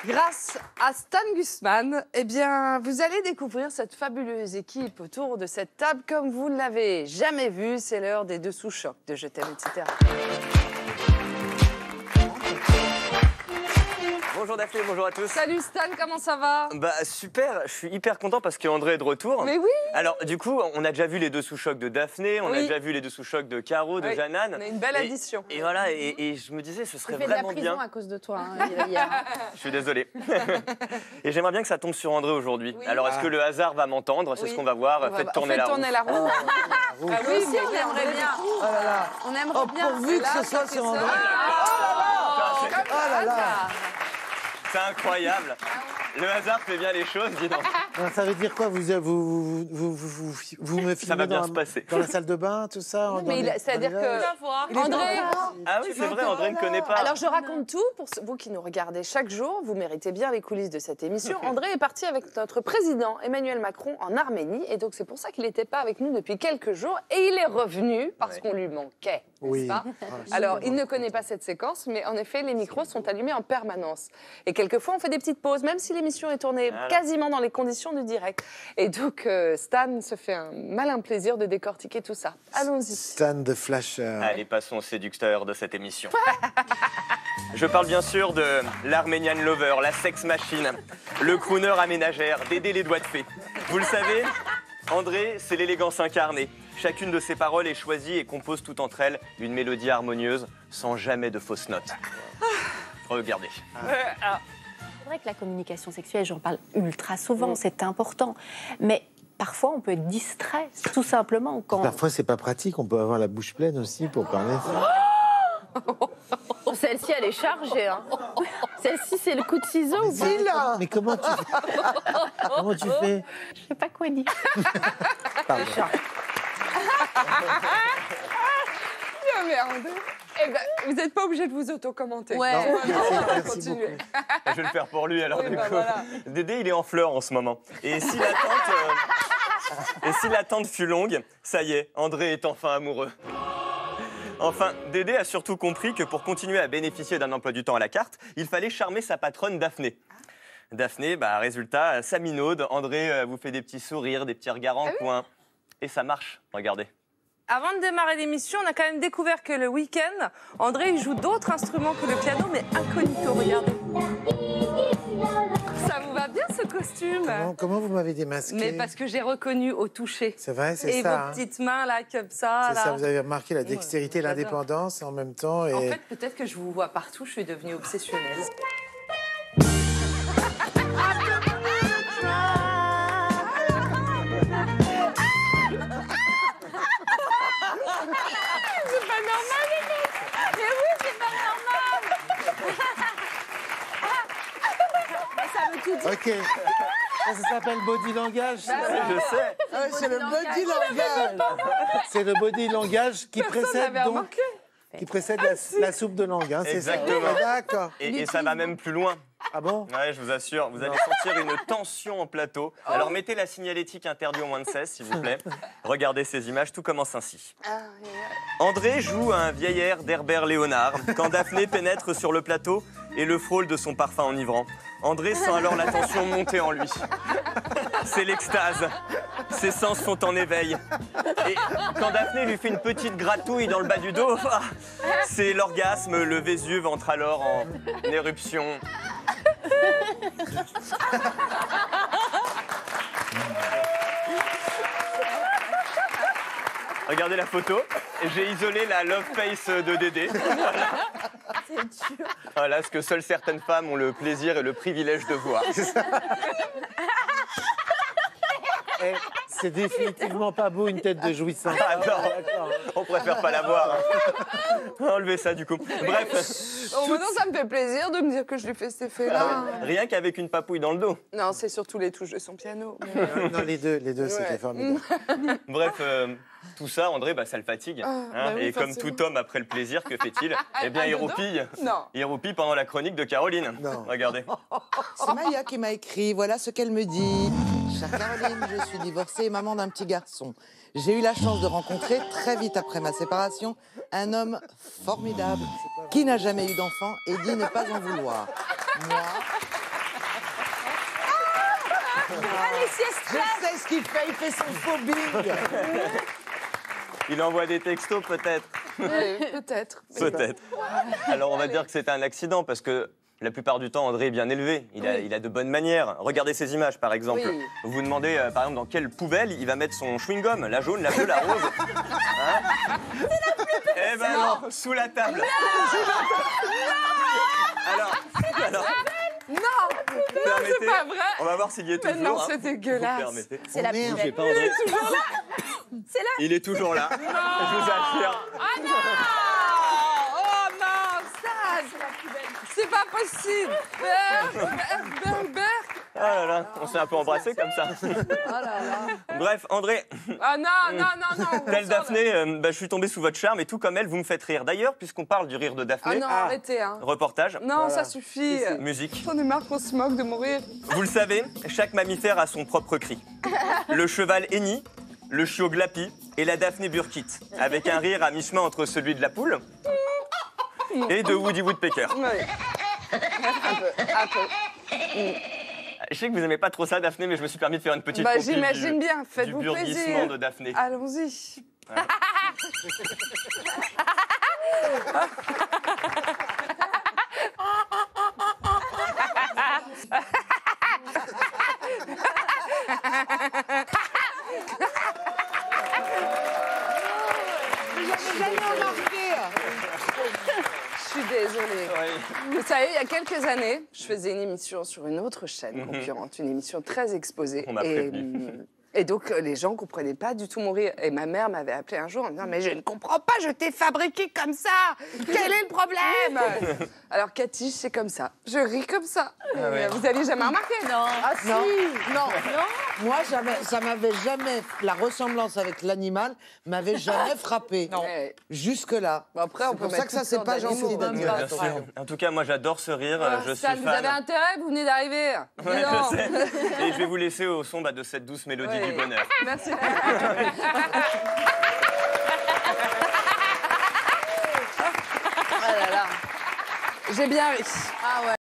Grâce à Stan Gusman, eh bien, vous allez découvrir cette fabuleuse équipe autour de cette table comme vous ne l'avez jamais vue. C'est l'heure des dessous chocs de Je t'aime, etc. Bonjour Daphné, bonjour à tous. Salut Stan, comment ça va? Bah super, je suis hyper content parce qu'André est de retour. Mais oui. Alors du coup, on a déjà vu les dessous chocs de Daphné, on a Oui. déjà vu les dessous chocs de Caro, de Oui. Jeannane. On a une belle addition. Et voilà, et je me disais, ce serait Il fait de la vraiment prison bien. à cause de toi. Hein, hier. Je suis désolé. Et j'aimerais bien que ça tombe sur André aujourd'hui. Oui. Alors est-ce que le hasard va m'entendre? C'est Oui. ce qu'on va voir. Faites tourner la roue. la roue. Ah Nous oui, aussi, mais on aimerait bien. Oh là là. On aimerait bien. Pourvu que ce soit sur André. Oh là là. C'est incroyable. Le hasard fait bien les choses, dis donc. Alors, ça veut dire quoi? Vous me Ça va filmez bien se passer. dans la salle de bain, tout ça? c'est-à-dire que André. Ah oui, c'est vrai, André ne connaît pas. Alors je raconte tout pour vous qui nous regardez chaque jour. Vous méritez bien les coulisses de cette émission. André est parti avec notre président Emmanuel Macron en Arménie et donc c'est pour ça qu'il n'était pas avec nous depuis quelques jours et il est revenu parce qu'on lui manquait. Oui. Pas Alors, il ne connaît pas cette séquence, mais en effet, les micros sont allumés en permanence. Et quelquefois, on fait des petites pauses, même si l'émission est tournée quasiment dans les conditions du direct. Et donc, Stan se fait un malin plaisir de décortiquer tout ça. Allons-y. Stan de Flasher. Allez, passons au séducteur de cette émission. Je parle bien sûr de l'Armenian Lover, la sex machine, le crooner aménagère, Dédé les doigts de fée. Vous le savez, André, c'est l'élégance incarnée. Chacune de ses paroles est choisie et compose tout entre elles une mélodie harmonieuse sans jamais de fausses notes. Regardez. C'est vrai que la communication sexuelle, j'en parle ultra souvent, c'est important. Mais parfois, on peut être distrait, tout simplement. Quand... Parfois, c'est pas pratique. On peut avoir la bouche pleine aussi pour parler. Celle-ci, elle est chargée. Hein. Celle-ci, c'est le coup de ciseau ou pas? Mais comment tu fais? Comment tu fais? Je sais pas quoi dire. Pardon. Ah, merde. Eh ben, vous n'êtes pas obligé de vous auto-commenter. Ouais. Non, on va Merci continuer. beaucoup. Je vais le faire pour lui alors Oui, du bah coup. voilà. Dédé, il est en fleurs en ce moment. Et si l'attente fut longue, ça y est, André est enfin amoureux. Enfin, Dédé a surtout compris que pour continuer à bénéficier d'un emploi du temps à la carte, il fallait charmer sa patronne Daphné. Daphné, résultat, ça minaude. André vous fait des petits sourires, des petits regards en coin. Et ça marche, regardez. Avant de démarrer l'émission, on a quand même découvert que le week-end, André il joue d'autres instruments que le piano, mais incognito, regardez. Ça vous va bien ce costume? Comment vous m'avez démasqué? Mais parce que j'ai reconnu au toucher. C'est vrai, c'est Et ça. vos petites mains là, comme ça. C'est là. ça, vous avez remarqué la dextérité et j'adore. l'indépendance en même temps. Et... En fait, peut-être que je vous vois partout, je suis devenue obsessionnelle. C'est pas normal, les mecs. Mais oui, c'est pas normal. Ça veut tout dire. Ok. Ça s'appelle body langage. Je sais. C'est le body langage. C'est le body langage qui Personne précède n'avait donc remarqué. qui précède la soupe de langue, hein, c'est ça? Exactement. D'accord. Et ça va même plus loin. Ah bon? Ouais, je vous assure, vous allez sentir une tension en plateau. Alors mettez la signalétique interdit au moins de 16, s'il vous plaît. Regardez ces images, tout commence ainsi. André joue à un vieillard d'Herbert Léonard quand Daphné pénètre sur le plateau et le frôle de son parfum enivrant. André sent alors la tension monter en lui. C'est l'extase. Ses sens sont en éveil. Et quand Daphné lui fait une petite gratouille dans le bas du dos, c'est l'orgasme, le Vésuve entre alors en éruption. Regardez la photo. J'ai isolé la love face de Dédé. Voilà ce que seules certaines femmes ont le plaisir et le privilège de voir. Eh, c'est définitivement pas beau une tête de jouissance. Ah non, on préfère pas la voir. Enlevez ça du coup. Bref, Oh, maintenant, ça me fait plaisir de me dire que je lui fais cet effet-là. rien qu'avec une papouille dans le dos. Non, c'est surtout les touches de son piano. Non, les deux, c'était Ouais. formidable. Bref, tout ça, André, ça le fatigue. bah oui, et comme forcément. tout homme après le plaisir, que fait-il? Eh bien, il dedans roupille. Non. Il roupille pendant la chronique de Caroline. Non. Regardez. C'est Maya qui m'a écrit, voilà ce qu'elle me dit. Chère Caroline, je suis divorcée et maman d'un petit garçon. J'ai eu la chance de rencontrer, très vite après ma séparation, un homme formidable qui n'a jamais eu d'enfant et dit ne pas en vouloir. Moi, Allez, sieste. Je sais ce qu'il fait, il fait son faux bing. Il envoie des textos peut-être. Peut-être. Peut-être. Alors on va dire que c'est un accident parce que la plupart du temps, André est bien élevé. Il a de bonnes manières. Regardez ces images, par exemple. Oui. Vous vous demandez, par exemple, dans quelle poubelle il va mettre son chewing-gum. La jaune, la bleue, la rose. Hein? Eh ben non, sous la table. Alors, Non, permettez, c'est pas vrai. on va voir s'il y est Mais toujours. non, c'est Vous dégueulasse. permettez. C'est la merde. poubelle. Pas André. C'est là. Il est toujours là. Je vous assure. Ah non! Oh non, ça, c'est pas possible. Berk. Ah là là, on s'est un peu embrassé comme ça. Oh là là. Bref, André, Ah non. telle Daphné, je suis tombé sous votre charme et tout comme elle, vous me faites rire. D'ailleurs, puisqu'on parle du rire de Ah Daphné, non, arrêtez, hein. reportage, Non, ça suffit. musique. J'en ai marre qu'on se moque de mourir. Vous le savez, chaque mammifère a son propre cri. Le cheval hennit, le chiot glapit et la Daphné burkite, avec un rire à mi-chemin entre celui de la poule et de Woody Woodpecker. Oui. Un peu. Je sais que vous n'aimez pas trop ça, Daphné, mais je me suis permis de faire une petite Bah, compile j'imagine bien, du faites-vous burgissement plaisir. de Daphné. Allons-y. Je suis désolée. Ouais. Vous savez, il y a quelques années, je faisais une émission sur une autre chaîne concurrente, une émission très exposée. On m'a prévenu. Et donc, les gens ne comprenaient pas du tout mon rire. Et ma mère m'avait appelé un jour en me disant « Mais je ne comprends pas, je t'ai fabriqué comme ça. Quel est le problème ?» Alors, Cathy, c'est comme ça. Je ris comme ça. ouais. Vous aviez jamais remarqué? Non. Ah si. Non. Moi, ça m'avait jamais... La ressemblance avec l'animal m'avait jamais frappé. Non. Jusque-là. Bon, après, on C'est peut pour ça mettre que ça, toutes c'est sortes pas d'animaux, gentil hein. de Bien dire. sûr. En tout cas, moi j'adore ce rire, je suis Ça, vous fan. avez intérêt, vous venez d'arriver. Ouais, Dis donc. je sais. Et je vais vous laisser au son de cette douce mélodie Ouais. du bonheur. Merci. Oh là là. J'ai bien ri. Ah ouais.